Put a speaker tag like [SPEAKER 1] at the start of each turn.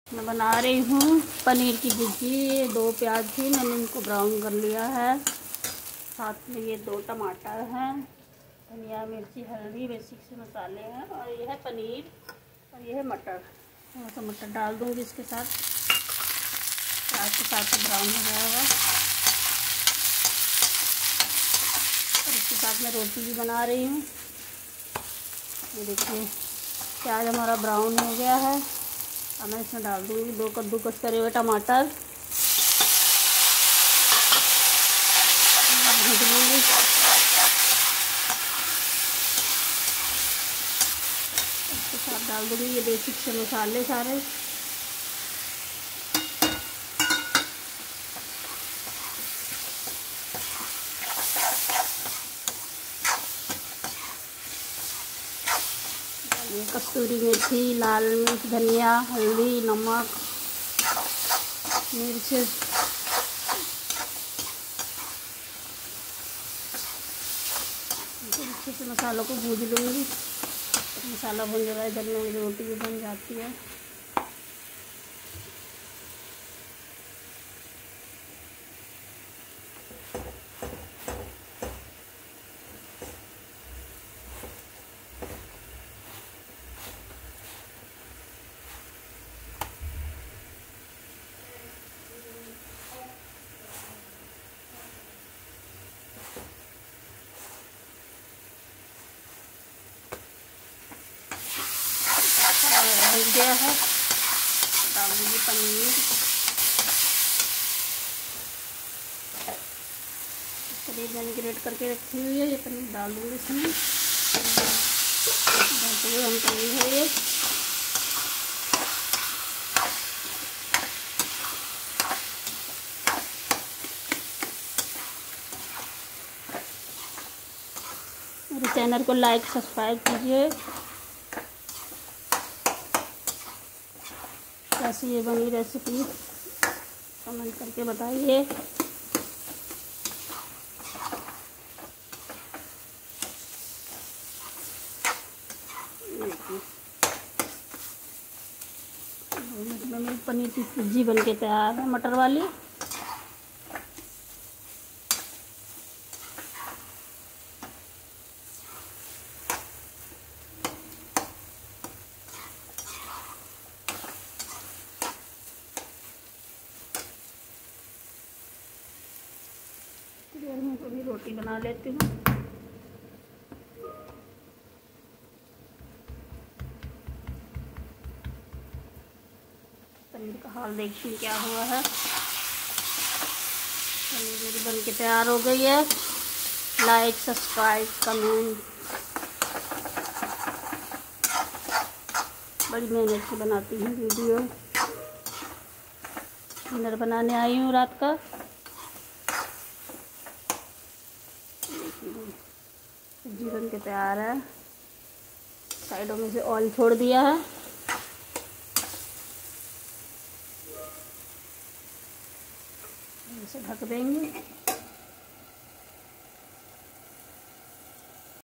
[SPEAKER 1] मैं बना रही हूँ पनीर की भुर्जी। 2 प्याज थी, मैंने इनको ब्राउन कर लिया है। साथ में ये 2 टमाटर हैं, धनिया मिर्ची हल्दी बेसिक से मसाले हैं, और ये है पनीर और ये है मटर। थोड़ा सा मटर डाल दूँगी इसके साथ। प्याज के साथ ब्राउन हो जाएगा। और इसके साथ मैं रोटी भी बना रही हूँ। ये देखिए प्याज हमारा ब्राउन हो गया है। अब मैं इसमें डाल दूँगी 2 कद्दूकस करे हुए टमाटर। भून लूँगी। इसके साथ डाल दूँगी ये बेसिक से मसाले सारे। कस्तूरी मेथी, लाल मिर्च, धनिया, हल्दी, नमक, मिर्च। अच्छे से मसालों को भून लूँगी। मसाला भून जाएगा, इधर में मेरी रोटी भी बन जाती है। बन गया है, डाल दूँगी पनीर। पनीर मैंने ग्रेट करके रखी हुई है, ये पनीर डाल दूँगी इसमें। डालते हुए हम पनीर है ये। मेरे चैनल को लाइक सब्सक्राइब कीजिए। कैसी ये बनी रेसिपी कमेंट करके बताइए। मेरी पनीर की भुर्जी बन के तैयार है, मटर वाली। मैं कभी रोटी बना लेती हूँ। पनीर का हाल देखिए क्या हुआ है। पनीर मेरी बन के तैयार हो गई है। Like subscribe comment. बड़ी मेहनत से बनाती हूँ वीडियो। डिनर बनाने आई हूँ रात का। सब्जी बन के तैयार है। साइडों में से ऑयल छोड़ दिया है। इसे ढक देंगे।